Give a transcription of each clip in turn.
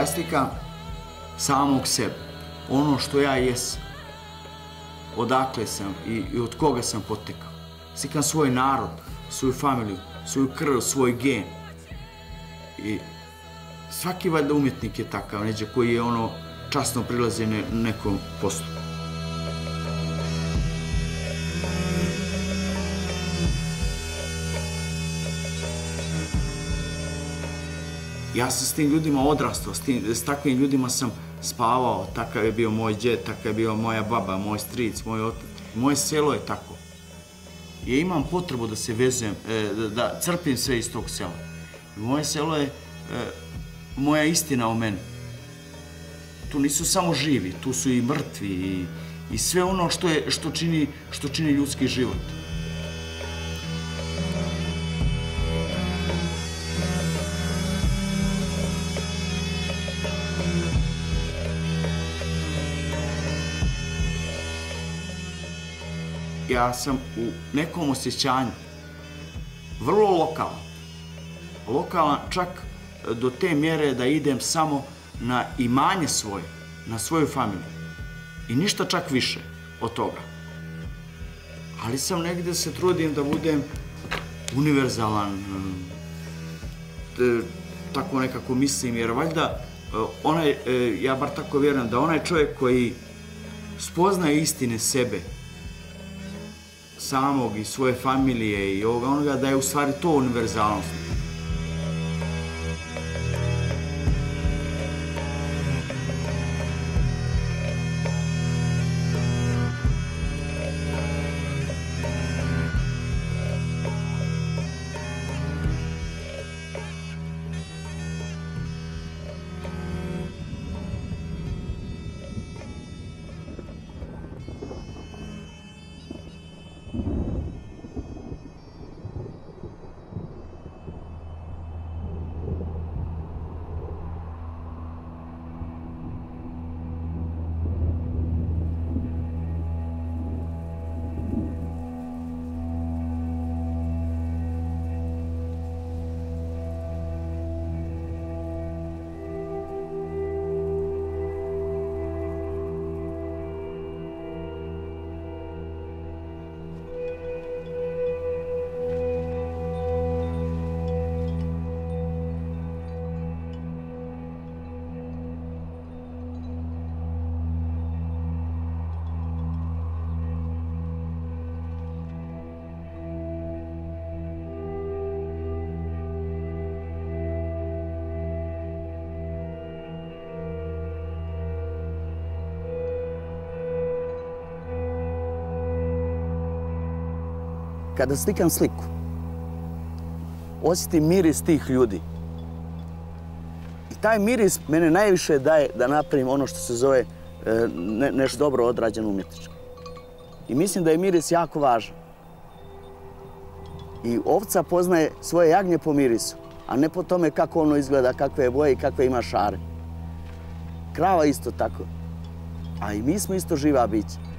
Ja slikam samog sebe, ono što ja jesam, odakle sam i od koga sam potekao. Slikam svoj narod, svoju familiju, svoju krv, svoj gen. I svaki valjda umjetnik je takav, neđe koji je ono časno prilazi nekom poslu. Ja sam s tim ljudima odrastao, s takvim ljudima sam spavao, takav je bio moj djed, takav je bio moja baba, moj stric, moj otac. Moje selo je tako. Ja imam potrebu da se vezujem, da crpim sve iz tog sela. Moje selo je moja istina o meni. Tu nisu samo živi, tu su i mrtvi i sve ono što čini ljudski život. Ja sam u nekom osjećanju vrlo lokalan. Lokalan čak do te mjere da idem samo na imanje svoje, na svoju familiju. I ništa čak više od toga. Ali sam negde se trudim da budem univerzalan. Tako nekako mislim, jer valjda ja bar tako vjerujem da onaj čovjek koji spoznaje istine sebe, samog i svoje familije i onoga, da je u stvari to univerzalnost. Kada slikam sliku, osjetim miris tih ljudi. I taj miris mene najviše daje da napravim ono što se zove nešto dobro odrađeno umjetnički. I mislim da je miris jako važan. I ovca poznaje svoje jagnje po mirisu, a ne po tome kako ono izgleda, kakve je boje i kakve ima šare. Krava isto tako. A i mi smo isto živa bića.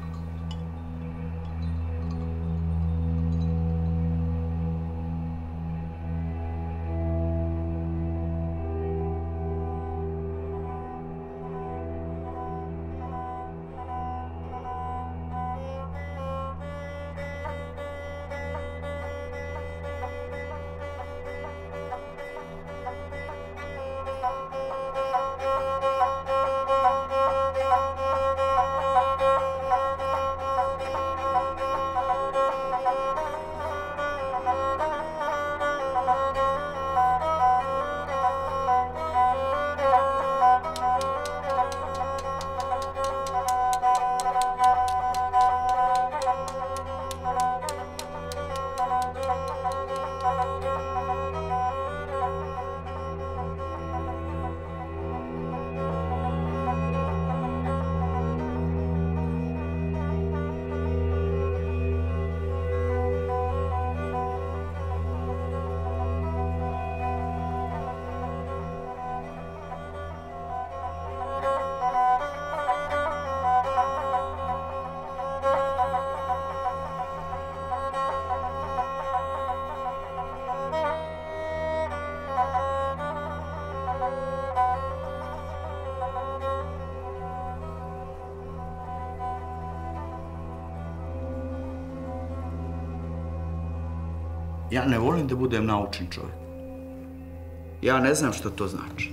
Ja ne volim da budem naučen čovjek. Ja ne znam što to znači.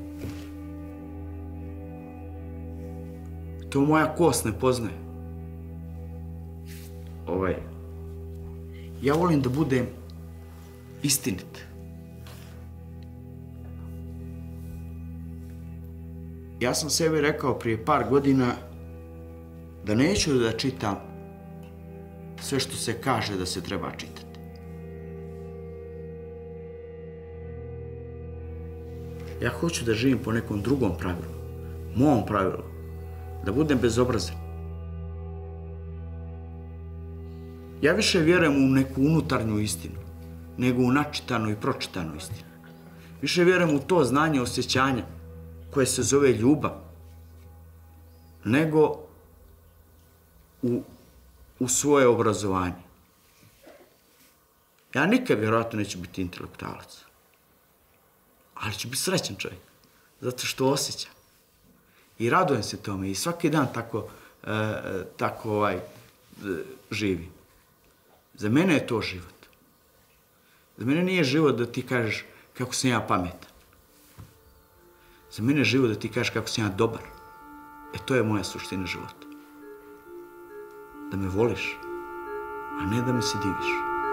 To moja kost ne poznaje. Ja volim da budem istinit. Ja sam sebi rekao prije par godina da neću da čitam sve što se kaže da se treba čitati. Ja hoću da živim po nekom drugom pravilu, mom pravilu, da budem bezobrazan. Ja više vjerujem u neku unutarnju istinu, nego u načitanu i pročitanu istinu. Više vjerujem u to znanje, osjećanje koje se zove ljubav, nego u svoje obrazovanje. Ja nikad vjerojatno neću biti intelektualac, ali ću biti srećan čovjek, zato što osjećam. I radujem se tome i svaki dan tako živim. Za mene je to život. Za mene nije život da ti kažeš kako sam ja pametan. Za mene je život da ti kažeš kako sam ja dobar. To je moja suština života. Da me voliš, a ne da me se diviš.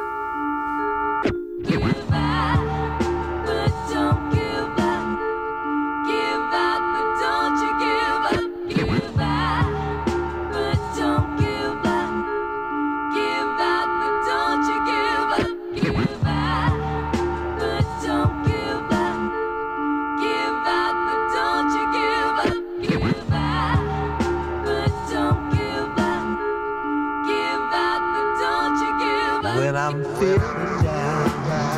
When I'm feeling down,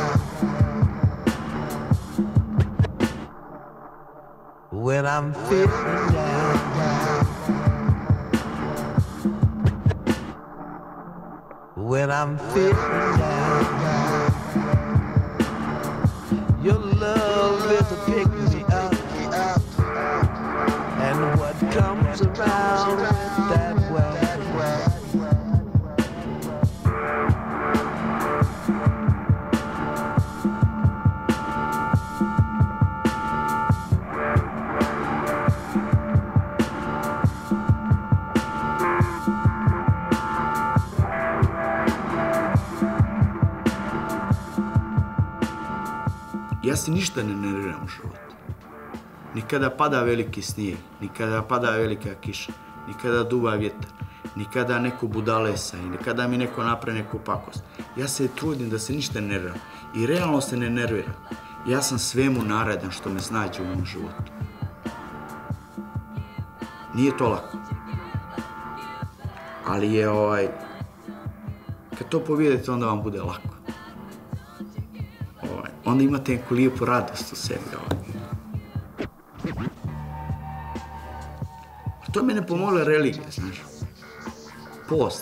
when I'm feeling down, when I'm feeling down, your love is to pick me up, and what comes around that way. Ja se ništa ne nerviram u životu. Nikada pada veliki snijeg, nikada pada velika kiša, nikada duva vjetar, nikada neko budalesa i nikada mi neko napravi neku pakost. Ja se trudim da se ništa ne nerviram i realno se ne nerviram. Ja sam svemu naredan što me snađe u mom životu. Nije to lako. Ali je kad to povijedete, onda vam bude lako. Onda imate neku lijepu radost u sebi. To mene pomogla religija, znaš. Post.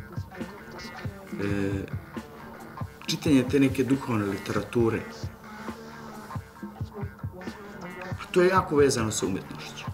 Čitanje te neke duhovne literature. A to je jako vezano sa umjetnošću.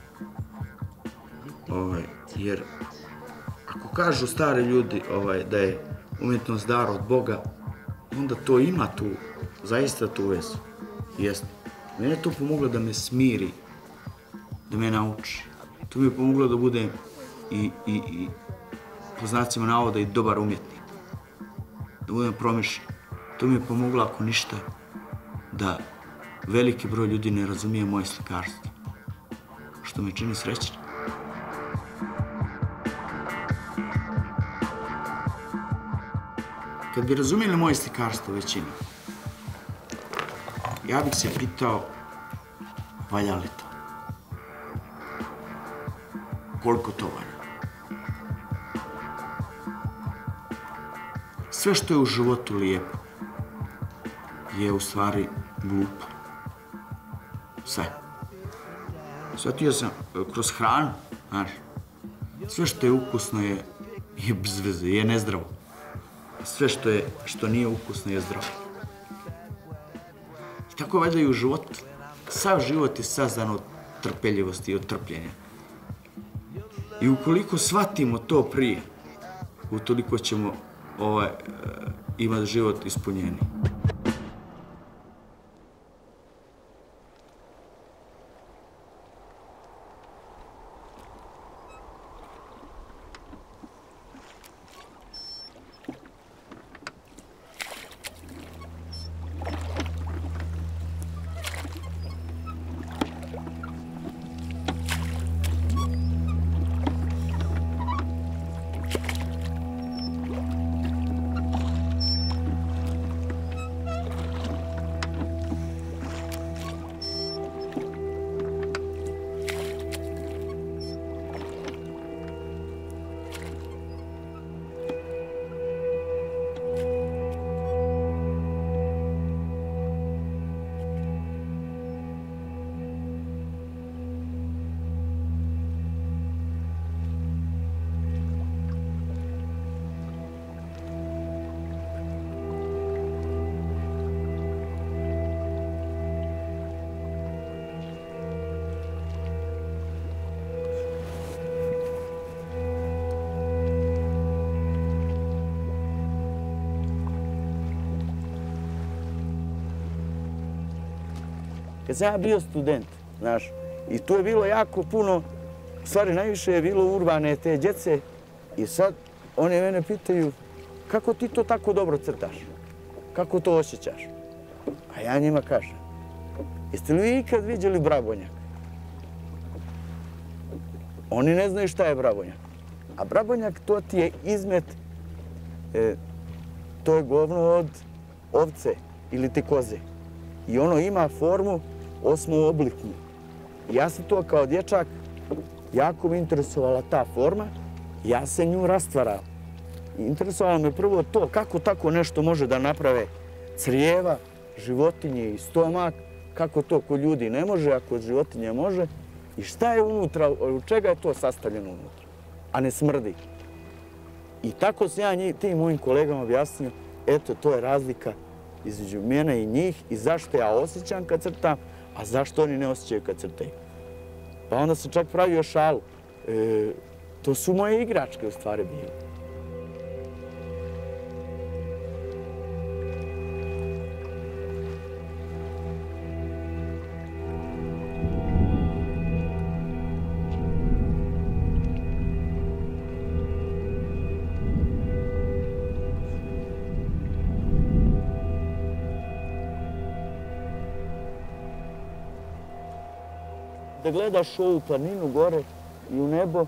Jer ako kažu stari ljudi da je umjetnost dar od Boga, onda to ima zaista tu vezu. Jeste. Mene je to pomoglo da me smiri, da me nauči. To mi je pomoglo da budem i po znacima navoda i dobar umjetnik. Da budem promišljen. To mi je pomoglo, ako ništa, da veliki broj ljudi ne razumije moje slikarstvo. Što me čini srećnim. Kad bi razumijeli moje slikarstvo većina, ja bih se pitao, valja li to? Koliko to valja? Sve što je u životu lijepo je u stvari glupo. Sve. Shvatio sam kroz hranu, znaš, sve što je ukusno je bez veze, je nezdravo. Sve što nije ukusno je zdravo. I tako valjda i u životu. Sav život je sazdan od trpeljivosti i od trpljenja. I ukoliko shvatimo to prije, utoliko ćemo ima život ispunjeniji. Kad sam ja bio student, znaš, i tu je bilo jako puno, u stvari najviše je bilo urbane te djece i sad oni mene pitaju kako ti to tako dobro crtaš, kako to osjećaš? A ja njima kažem, jeste li vi ikad vidjeli Brabonjak? Oni ne znaju šta je Brabonjak. A Brabonjak to ti je izmet, to je govno od ovce ili ti koze. I ono ima formu osmoobličnu. Ja sam to kao dječak, jako me interesovala ta forma, ja se nju rastvarao. Interesovalo me prvo to kako tako nešto može da naprave crijeva, životinje i stomak, kako to kod ljudi ne može, a kod životinje može. I šta je unutra, od čega je to sastavljeno unutra, a ne smrdi. I tako sam ja tim mojim kolegama objasnio, eto, to je razlika između mene i njih i zašto ja osjećam kad crtam, a zašto oni ne osjećaju kad crtaju. Pa onda sam čak pravio šalu. To su moje igračke u stvari bile. Da gledaš ovu planinu gore i u nebo,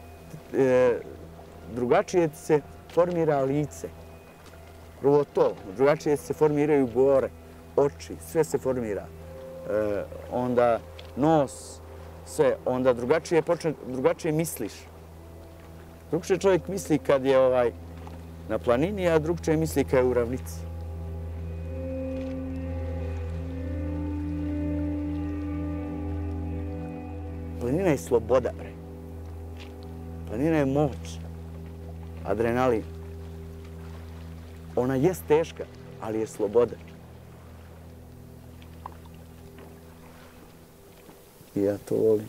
drugačije se formira lice. Prvo to, drugačije se formiraju bore, oči, sve se formira. Onda nos, sve, onda drugačije misliš. Drugčije čovjek misli kad je na planini, a drugčije misli kad je u ravnici. Planina je sloboda, bre. Planina je moć, adrenalin. Ona jest teška, ali je sloboda. I ja to volim.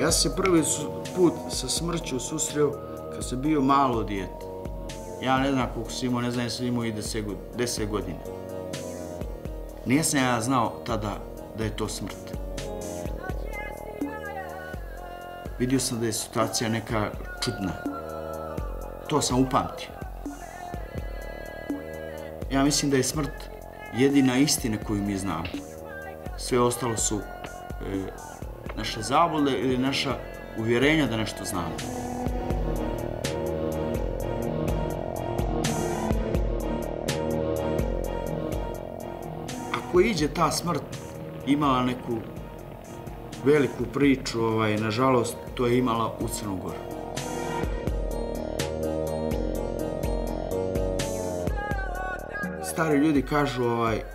Ja sam se prvi put sa smrću susreo kad sam bio malo dijete. Ja ne znam koliko sam imao, ne znam jesam imao i 10 godina. Nisam ja znao tada da je to smrt. Vidio sam da je situacija neka čudna. To sam upamtio. Ja mislim da je smrt jedina istina koju mi znamo. Sve ostalo su naše zablude ili naša uvjerenja da nešto znamo. Ako iđe ta smrt, imala neku veliku priču, nažalost, to je imala u Crnu Goru. Stari ljudi kažu,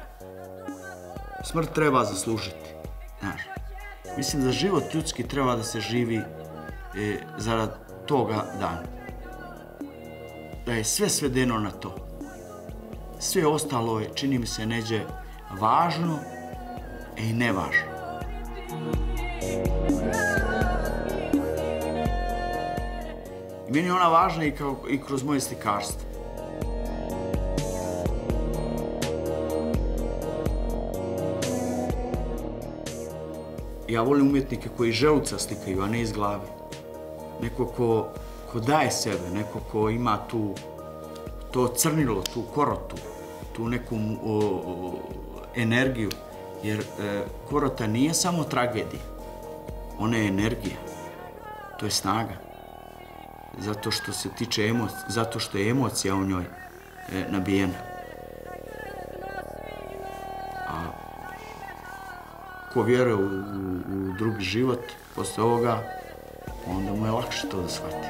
smrt treba zaslužiti. Znaš, mislim da život ljudski treba da se živi zarad toga dana. Da je sve svedeno na to. Sve ostalo je, čini mi se, neđe važno i nevažno. I meni je ona važna i kroz moje slikarstvo. Ja volim umjetnike koji želuca slikaju, a ne iz glave. Neko ko daje sebe, neko ko ima to crnilo, tu korotu, tu neku energiju. Jer korota nije samo tragedija, ona je energija, to je snaga. Zato što se tiče emocija, zato što je emocija u njoj nabijena. A ko vjeruje u drugi život posle ovoga, onda mu je lakše to da shvati.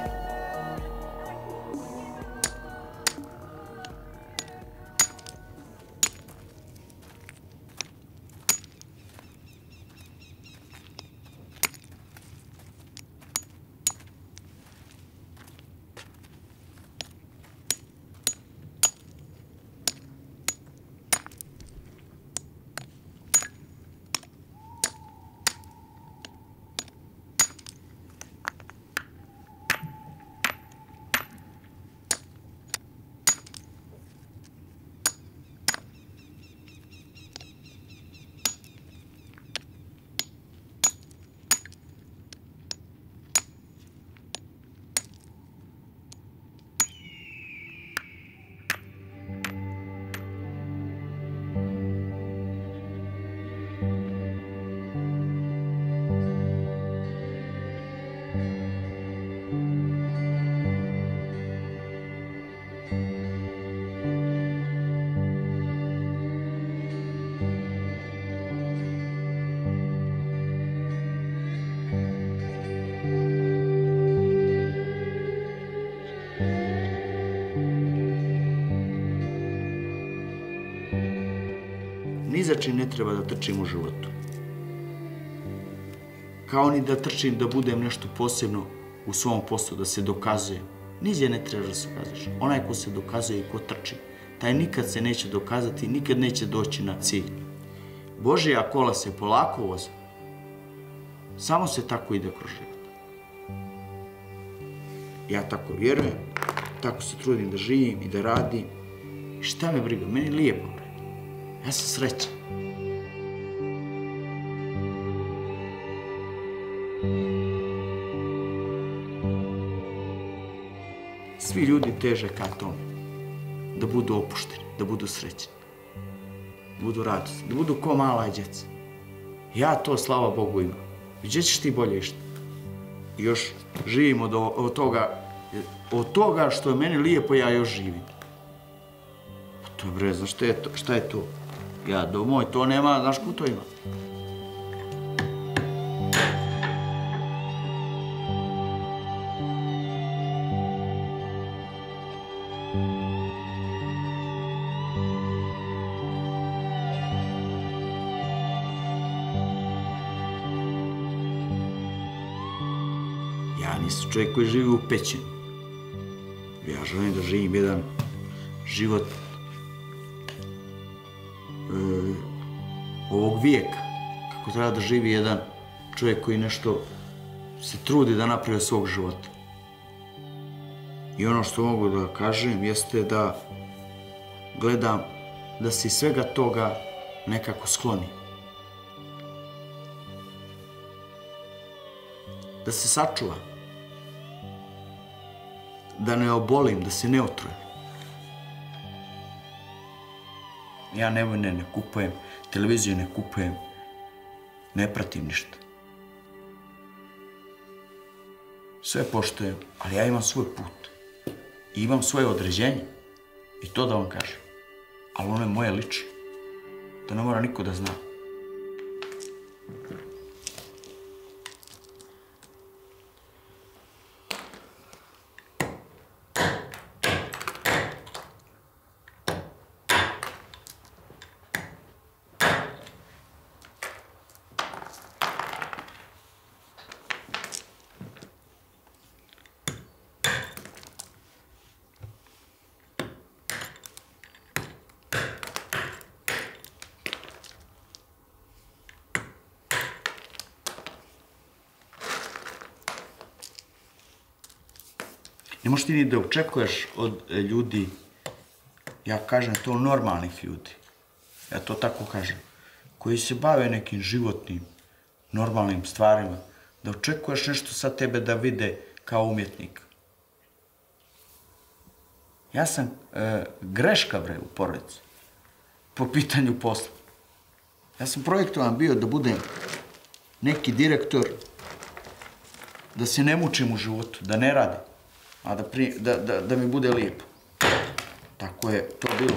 Ni za čim ne treba da trčim u životu. Kao ni da trčim da budem nešto posebno u svom poslu, da se dokazujem. Nigdje ne treba da se dokazuješ. Onaj ko se dokazuje i ko trči, taj nikad se neće dokazati, nikad neće doći na cilj. Božja kola se polako voze. Samo se tako ide kroz život. Ja tako vjerujem, tako se trudim da živim i da radim. Šta me briga, meni je lijepo. Ja sam srećan. Svi ljudi teže ka tome. Da budu opušteni, da budu srećni. Da budu radosni, da budu ko mala djeca. Ja to, slava Bogu, imam. Gdje ćeš ti bolje išta? I još živim od toga što je meni lijepo, ja još živim. Pa to je bre, znaš šta je to? Ja, domoj, to nema, znaš ko to ima? Ja nisam čovjek koji živi u pećini. Ja želim da živim jedan život ovog vijeka, kako treba da živi jedan čovjek koji nešto se trudi da napravi od svog života. I ono što mogu da kažem jeste da gledam da se iz svega toga nekako skloni. Da se sačuva. Da ne obolim, da se ne otrujem. Ja novine ne kupujem, televiziju ne kupujem, ne pratim ništa. Sve poštujem, ali ja imam svoj put. I imam svoje određenje. I to da vam kažem. Ali ono je moje lično. To ne mora niko da zna. Ne možeš ti ni da očekuješ od ljudi, ja kažem to normalnih ljudi, ja to tako kažem, koji se bave nekim životnim, normalnim stvarima, da očekuješ nešto sa tebe da vide kao umjetnik. Ja sam greška, bre, u porodici, po pitanju posla. Ja sam projektovan bio da budem neki direktor, da se ne mučim u životu, da ne radim, a da mi bude lijepo. Tako je to bilo.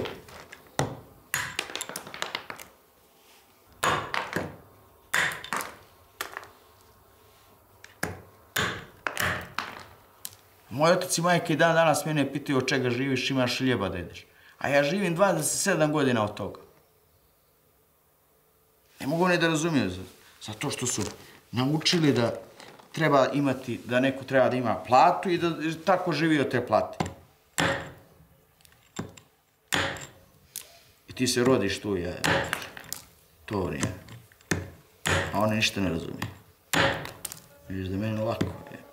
Moj otac i majka i dan danas mene pitaju od čega živiš, imaš hljeba da jedeš. A ja živim 27 godina od toga. Ne mogu oni da razumiju, zato što su naučili da treba imati, da neko treba da ima platu i da tako živi od te plate. I ti se rodiš tu, to nije. A oni ništa ne razumiju. Vidiš da meni lako je.